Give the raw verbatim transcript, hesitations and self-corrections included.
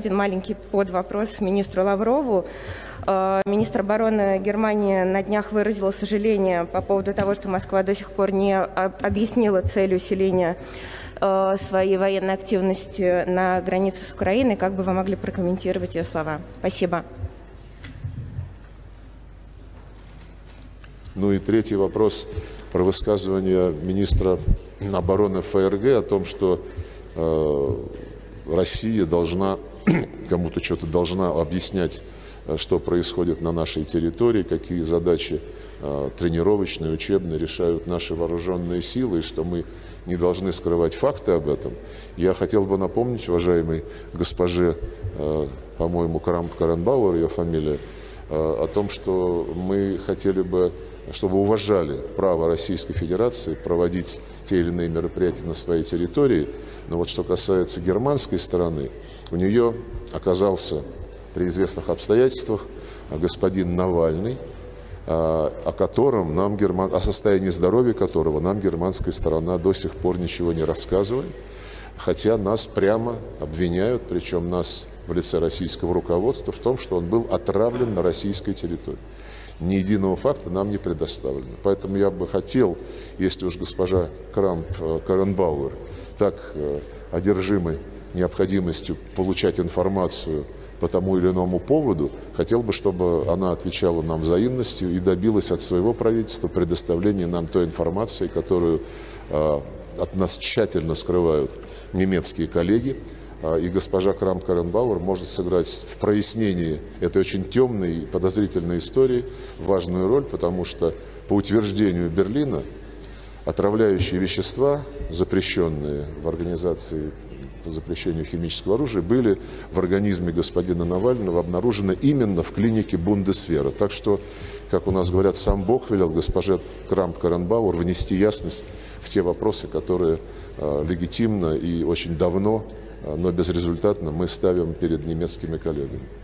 один маленький подвопрос министру Лаврову. Министр обороны Германии на днях выразила сожаление по поводу того, что Москва до сих пор не объяснила цель усиления своей военной активности на границе с Украиной. Как бы вы могли прокомментировать ее слова? Спасибо. Ну и третий вопрос про высказывание министра обороны ФРГ о том, что э, Россия должна, кому-то что-то должна объяснять, что происходит на нашей территории, какие задачи э, тренировочные, учебные решают наши вооруженные силы, и что мы не должны скрывать факты об этом. Я хотел бы напомнить, уважаемой госпоже, э, по-моему, Крамп-Карренбауэр, ее фамилия, э, о том, что мы хотели бы, чтобы уважали право Российской Федерации проводить те или иные мероприятия на своей территории. Но вот что касается германской стороны, у нее оказался при известных обстоятельствах господин Навальный, о котором нам, о состоянии здоровья которого нам германская сторона до сих пор ничего не рассказывает, хотя нас прямо обвиняют, причем нас в лице российского руководства, в том, что он был отравлен на российской территории. Ни единого факта нам не предоставлено. Поэтому я бы хотел, если уж госпожа Крамп-Карренбауэр так одержимы необходимостью получать информацию по тому или иному поводу, хотел бы, чтобы она отвечала нам взаимностью и добилась от своего правительства предоставления нам той информации, которую э, от нас тщательно скрывают немецкие коллеги. И госпожа Крамп-Карренбауэр может сыграть в прояснении этой очень темной и подозрительной истории важную роль, потому что по утверждению Берлина отравляющие вещества, запрещенные в организации по запрещению химического оружия, были в организме господина Навального обнаружены именно в клинике Бундесвера. Так что, как у нас говорят, сам Бог велел госпоже Крамп-Карренбауэр внести ясность в те вопросы, которые э, легитимно и очень давно, но безрезультатно мы ставим перед немецкими коллегами.